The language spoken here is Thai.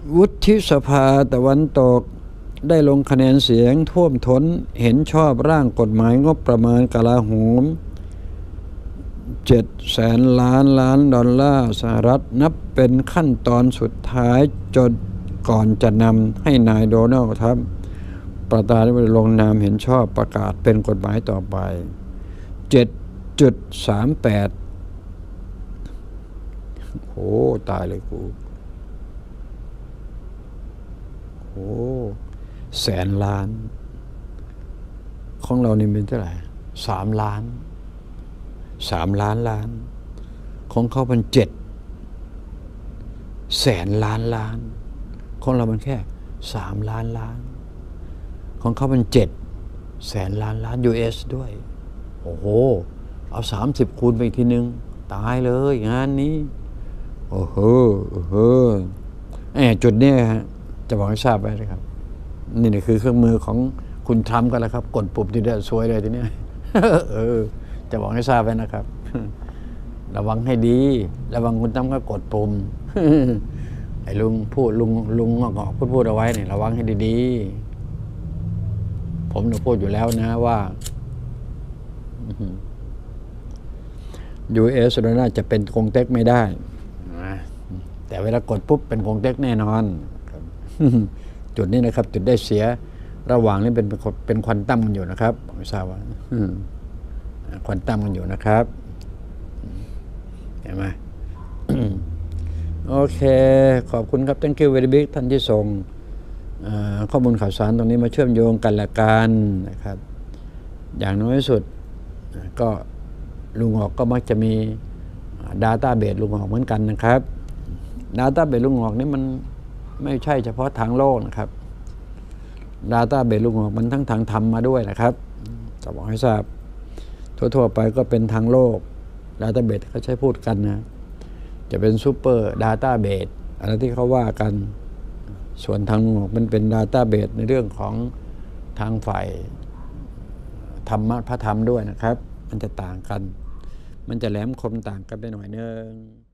วุฒิสภาตะวันตกได้ลงคะแนนเสียงท่วมท้นเห็นชอบร่างกฎหมายงบประมาณกลาโหม$700,000,000,000 สหรัฐนับเป็นขั้นตอนสุดท้ายจนก่อนจะนำให้นายโดนัลด์ทรัมป์ประธานาธิบดีลงนามเห็นชอบประกาศเป็นกฎหมายต่อไป 7.38 โอ้ตายเลยกูโอ้100,000,000,000ของเรานี่เป็นเท่าไหร่3 ล้าน3 ล้านล้านของเขาเป็น700,000,000,000,000ของเรามันแค่3 ล้านล้านของเขาเป็น700,000,000,000,000 US ด้วยโอ้โหเอา30คูณไปอีกทีนึงตายเลยงานนี้โอ้โหจุดนี้ฮะจะบอกให้ทราบไว้นะครับนี่คือเครื่องมือของคุณทรัมป์กันแล้วครับกดปุ่มทีเดียวซวยเลยทีนี้จะบอกให้ทราบไว้นะครับระวังให้ดีระวังคุณทรัมป์ก็กดปุ่มไอ้ลุงงอกพูดเอาไว้เนี่ยระวังให้ดีๆผมพูดอยู่แล้วนะว่าUS น่าจะเป็นกงเต็กไม่ได้แต่เวลากดปุ๊บเป็นกงเต็กแน่นอนจุดนี้นะครับจุดได้เสียระหว่างนี้เป็นควอนตัมกันอยู่นะครับไม่ทราบว่าควอนตัมกันอยู่นะครับเห็นไหม โอเคขอบคุณครับ thank you very big ท่านที่ส่งข้อมูลข่าวสารตรงนี้มาเชื่อมโยงกันละกันนะครับอย่างน้อยสุดก็ลุงออกก็มักจะมี Database ลุงออกเหมือนกันนะครับ Database ลุงออกนี่มันไม่ใช่เฉพาะทางโลกนะครับ Database ลุงออกมันทั้งทางธรรมมาด้วยนะครับจะบอกให้ทราบทั่วๆไปก็เป็นทางโลก Database เขาใช้พูดกันนะจะเป็นซูเปอร์ดาต้าเบสอะไรที่เขาว่ากันส่วนทางมันเป็นดาต้าเบสในเรื่องของทางฝ่ายธรรมะพระธรรมด้วยนะครับมันจะต่างกันมันจะแหลมคมต่างกันไปหน่อยนึง